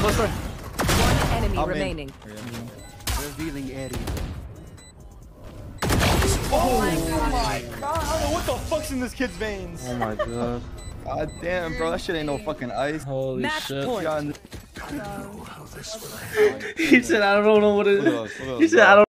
One enemy remaining. Revealing area. Oh my god. I don't know what the fuck's in this kid's veins. Oh my god. God damn, bro, that shit ain't no fucking ice. Holy Match shit. point. He said, I don't know what it is. He said, I don't